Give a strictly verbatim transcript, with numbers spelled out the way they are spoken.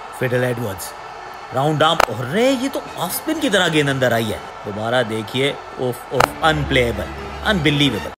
Fiddle Edwards round arm, और रे ये तो ऑफ स्पिन की तरह गेंद अंदर आई है। दोबारा देखिए, ओफ ओफ, अनप्लेएबल, अनबिलीवेबल।